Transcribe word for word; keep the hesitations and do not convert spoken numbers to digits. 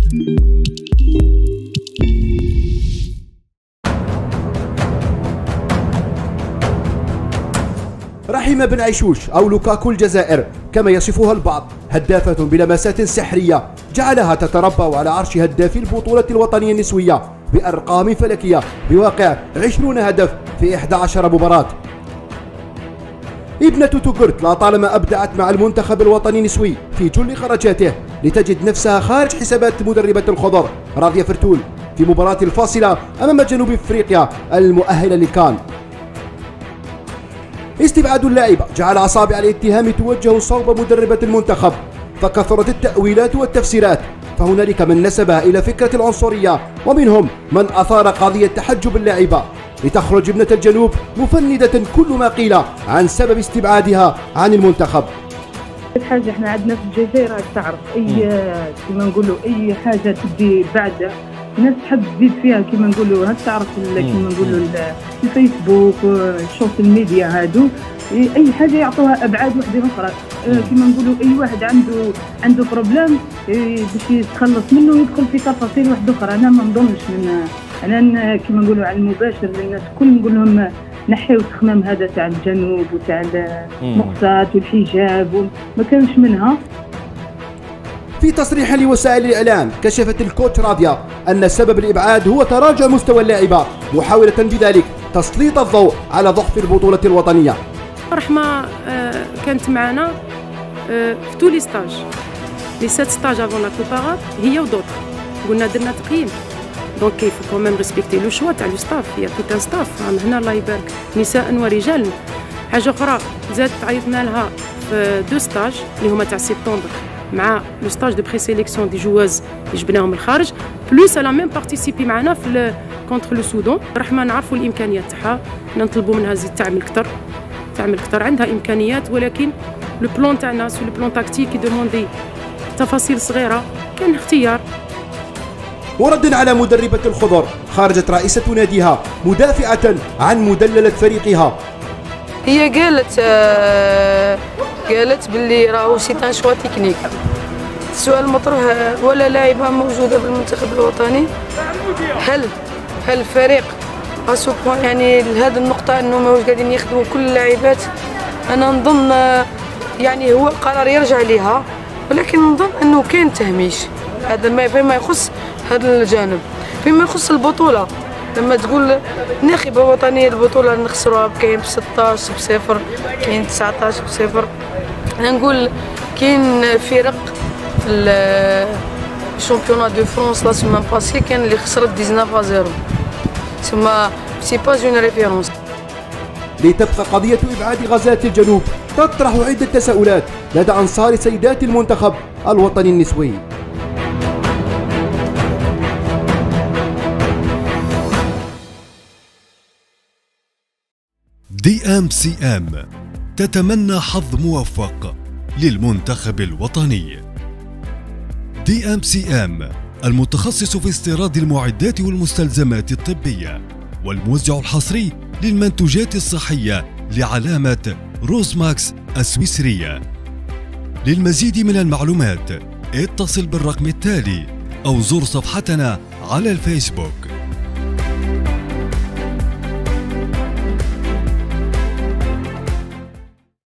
رحيم بن عيشوش أو لوكاكو الجزائر كما يصفها البعض، هدافة بلمسات سحرية جعلها تتربع على عرش هدافي البطولة الوطنية النسوية بأرقام فلكية بواقع عشرين هدف في إحدى عشرة مباراة. ابنة توغورت لطالما أبدعت مع المنتخب الوطني النسوي في جل خرجاته لتجد نفسها خارج حسابات مدربة الخضر راضية فرتول في مباراة الفاصلة أمام جنوب أفريقيا المؤهلة للكان. استبعاد اللاعبة جعل أصابع الاتهام توجه صوب مدربة المنتخب، فكثرت التأويلات والتفسيرات، فهنالك من نسبها إلى فكرة العنصرية، ومنهم من أثار قضية تحجب اللاعبة، لتخرج ابنة الجنوب مفندة كل ما قيل عن سبب استبعادها عن المنتخب. حاجة احنا عندنا في الجزائر تعرف أي كما نقولوا أي حاجة تدي بعد الناس تحب تزيد فيها كما نقولوا، تعرف كما نقولوا الفيسبوك السوشيال ميديا هادو اي حاجه يعطوها ابعاد وحده اخرى. كما نقولوا اي واحد عنده عنده بروبليم باش يتخلص منه يدخل في تفاصيل واحده اخرى. انا ما نظنش من انا كما نقولوا على المباشر للناس الكل نقول لهم نحيوا التخمام هذا تاع الجنوب وتاع المقصات والحجاب ما كانش منها. في تصريح لوسائل الإعلام كشفت الكوتش راضية أن سبب الإبعاد هو تراجع مستوى اللاعبة، محاولة بذلك تسليط الضوء على ضعف البطولة الوطنية. رحمة كانت معنا في تو لي ستاج لي سات ستاج افون لا كوبارات هي ودوطر، قلنا درنا تقييم دونك كيف كوميم ريسبكتي لو شوا تاع لو ستاف، هي توت ان ستاف هنا الله يبارك نساء ورجال. حاجة أخرى زادت عيطنا لها في دو ستاج اللي هما تاع سبتمبر مع لو ستاج دو بري سيليكسيون دي جواز اللي جبناهم من الخارج، بلوس الا ميم بارتيسيبي معنا في كونتر لو سودان. رحمة نعرفوا الامكانيات تاعها، نطلبوا منها زيد تعمل اكثر تعمل اكثر، عندها امكانيات ولكن لو بلون تاعنا سو لو بلون تاكتيك يدوموندي تفاصيل صغيره، كان اختيار. وردا على مدربة الخضر خرجت رئيسة ناديها مدافعة عن مدللة فريقها. هي قالت آه قالت باللي راهو سي ان شوا تكنيك. السؤال المطروح ولا لاعبة موجودة بالمنتخب الوطني، هل هل الفريق اسوبون يعني لهذه النقطة انه ماهوش قاعدين يخدموا كل اللاعبات؟ انا نظن يعني هو القرار يرجع ليها، ولكن نظن انه كاين تهميش هذا ما فيما يخص هذا الجانب. فيما يخص البطولة لما تقول ناخبة وطنية البطولة نخسروها كاين ب ستطاش بصفر كاين تسعطاش بصفر، انا نقول كاين فرق في الشامبيونات دو فرونس لا سيمان باسي كان اللي خسرت تسعطاش صفر، تسمى سي با اون ريفيرونس. لتبقى قضية إبعاد غزاة الجنوب تطرح عدة تساؤلات لدى أنصار سيدات المنتخب الوطني النسوي. دي ام سي ام تتمنى حظ موفق للمنتخب الوطني. دي ام سي ام المتخصص في استيراد المعدات والمستلزمات الطبية والموزع الحصري للمنتوجات الصحية لعلامة روزماكس السويسرية. للمزيد من المعلومات اتصل بالرقم التالي أو زور صفحتنا على الفيسبوك.